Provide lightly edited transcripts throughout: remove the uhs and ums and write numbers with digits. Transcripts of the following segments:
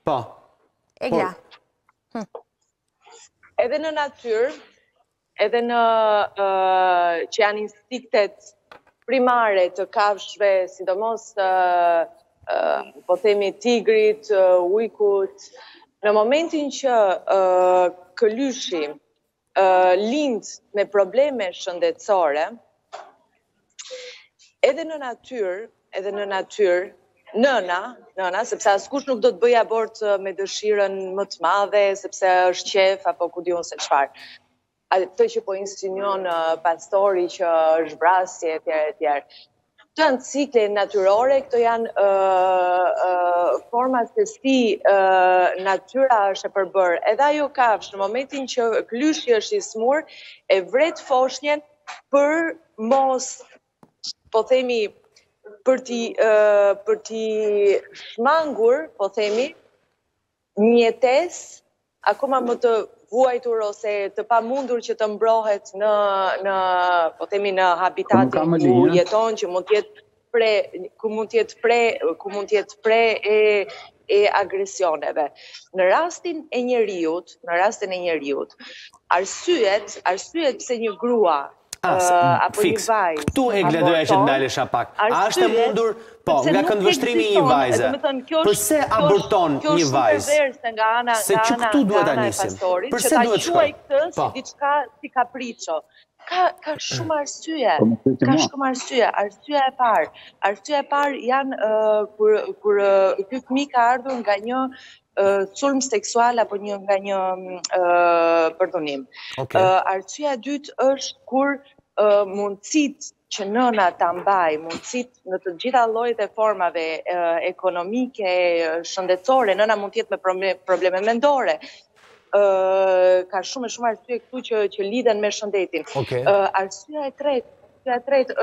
Po. Egla. Edhe në natyrë, edhe në që janë instiktet primare të kafshëve, sidomos po themi tigrit, ujkut, në momentin që këlyshi lind me probleme shëndetësore, edhe në natyrë, nëna, sepse askush nuk do të bëj abort me dëshirën më të madhe, sepse është qef, apo ku diun se çfarë. Atë që po insinuon pastori që është vrasje, etj. Këto janë cikle natyrore, këto janë forma se si natyra është e përbërë. Edhe ajo kafshë, në momentin që klyshi është i smur, e vret foshnjen për mos, po themi, për t'i shmangur, po themi, mjetes, akoma më të vuajtur ose të pamundur që të mbrohet në po themi në habitatin ku jeton, që mund të jetë pre e agresioneve. Në rastin e njeriut, arsyet pse një grua apo një vajzë. Këtu Egla doja që të ndalesha pak. A është e mundur, po, nga këndvështrimi i një vajze, përse aborton një vajzë? Se që këtu duhet ta nisim. Përse duhet shkoj? Këtë si diçka si kapriço. Ka shumë arsye. Arsyeja e parë janë kur ky fëmijë ka ardhur nga një sulm seksual apo nga një përdhunim. Arsyeja e dytë është kur mundësit që nëna ta mbaj, mundësit në të gjitha llojet e formave ekonomike, shëndetësore, nëna mund të jetë me probleme mendore. Ka shumë arsye këtu që lidhen me shëndetin. Arsyeja e tretë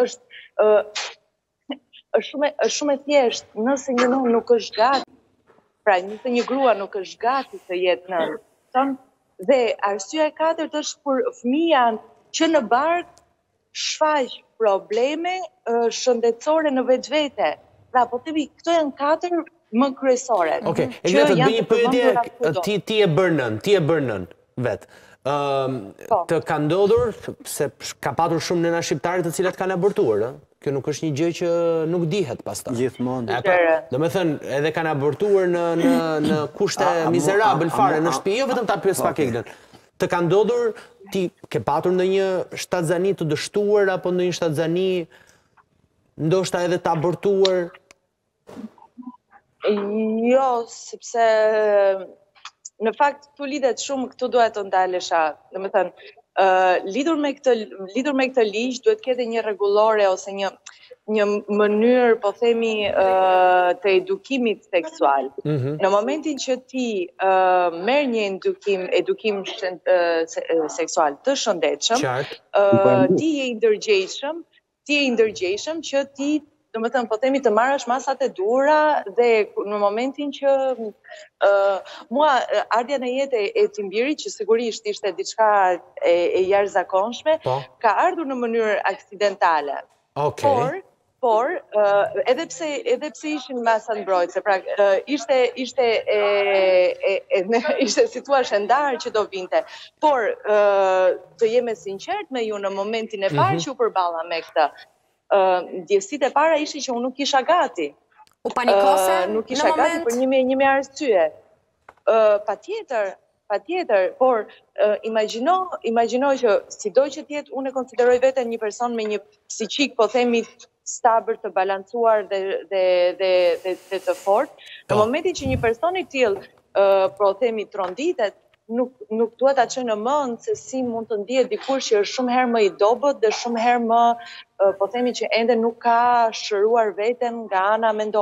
është shumë e thjeshtë, nëse një nënë nuk është gati, pra nëse një grua nuk është gati të jetë nënë, dhe arsyeja e katërt është kur fëmija që në bark shfaq probleme shëndetësore në vetvete. Pra, po themi, këto janë katër më kryesore. Okej, Egla, të bëj një pyetje, ti e bërë nën vetë. Të ka ndodhur, se ka patur shumë nëna shqiptare të cilat kanë abortuar, kjo nuk është një gjë që nuk dihet pastaj. Gjithmonë. Do me thënë, edhe kanë abortuar në kushte miserabël fare në shtëpi, jo vetëm ta pyes pak Eglën. Të ka ndodhur, ti ke patur në një shtatzani të dështuar, apo në një shtatzani ndoshta edhe të abortuar? Jo, sepse në fakt këtu lidhet shumë, këtu duhet të ndalesha. Do me thënë, lidhur me këtë ligj, duhet kete një rregullore ose një mënyrë, po themi, të edukimit seksual. Në momentin që ti merr një edukim seksual të shëndetshëm, ti je i ndërgjegjshëm që ti, do me thënë, po themi, të marrësh masat e duhura, dhe në momentin që mua ardhja në jetë e Timbirit, që sigurisht ishte diçka e jashtëzakonshme, ka ardhur në mënyrë aksidentale. Por, edhe pse ishin masa mbrojtëse, pra ishte si thua ndarë që do vinte, por të jem e sinqert me ju në momentin e parë që u përballa me këtë, ndjesitë e para ishin që unë nuk isha gati. U panikose në moment? Nuk isha gati për një arsye. Patjetër, por imagjino që sido që tjetë, unë e konsideroj veten një person me një psiqik, po themi, stabër, të balancuar dhe të fort. Në momentin që një person i tillë, po themi, tronditet, nuk duhet ta çojë në mend se si mund të ndihet dikush që është shumë herë më i dobët dhe shumë herë më, po themi, që ende nuk ka shëruar veten nga ana mendore.